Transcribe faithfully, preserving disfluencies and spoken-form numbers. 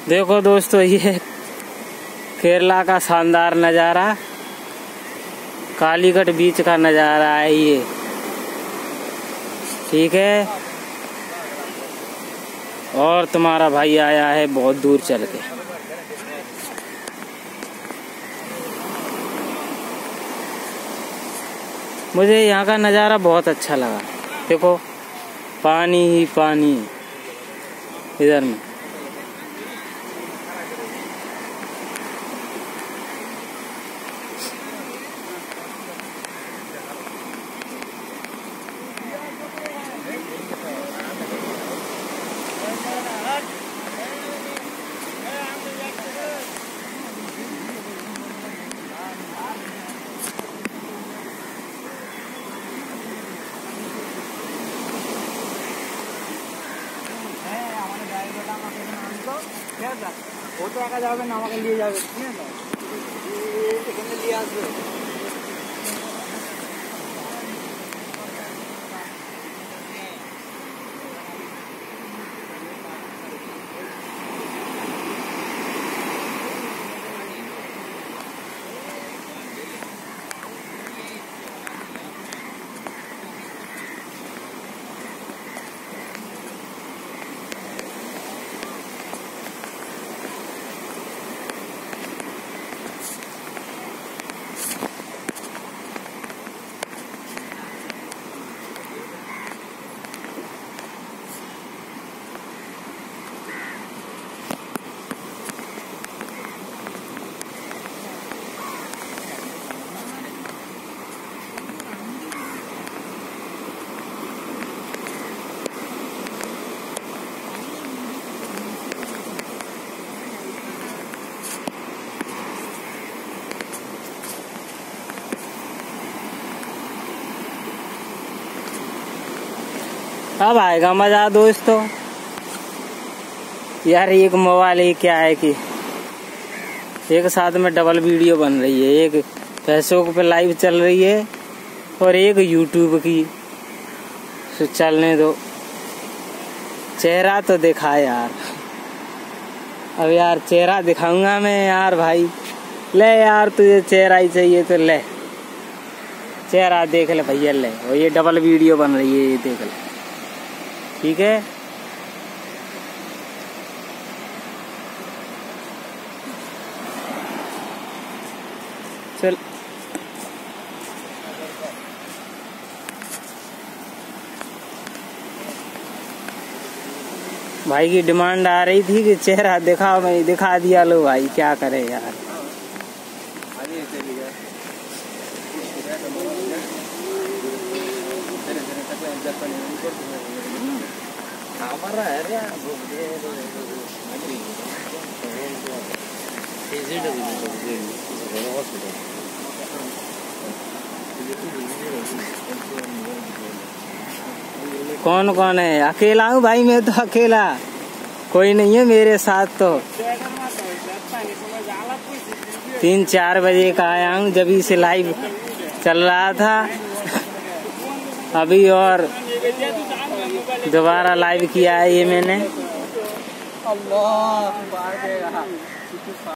देखो दोस्तों, ये केरला का शानदार नज़ारा, कालीकट बीच का नज़ारा है ये। ठीक है, और तुम्हारा भाई आया है बहुत दूर चल के। मुझे यहाँ का नज़ारा बहुत अच्छा लगा। देखो पानी ही पानी इधर में। वो तो आका जावे ना আমাকে নিয়ে যাবে ঠিক আছে এখানে নিয়ে আসবে। अब आएगा मजा दोस्तों। यार एक मोबाइल ही क्या है कि एक साथ में डबल वीडियो बन रही है, एक फेसबुक पे लाइव चल रही है और एक यूट्यूब की। तो चलने दो, चेहरा तो दिखा यार। अब यार चेहरा दिखाऊंगा मैं यार भाई। ले यार तुझे चेहरा ही चाहिए तो ले, चेहरा देख ले भैया ले। और ये डबल वीडियो बन रही है, ये देख ले। ठीक है, चल भाई की डिमांड आ रही थी कि चेहरा दिखा, मैं दिखा दिया। लो भाई क्या करे यार। कौन कौन है? अकेला हूँ भाई मैं तो, अकेला कोई नहीं है मेरे साथ। तो तीन चार बजे का आया हूँ, जब से लाइव चल रहा था अभी, और दोबारा लाइव किया है ये मैंने। अल्लाह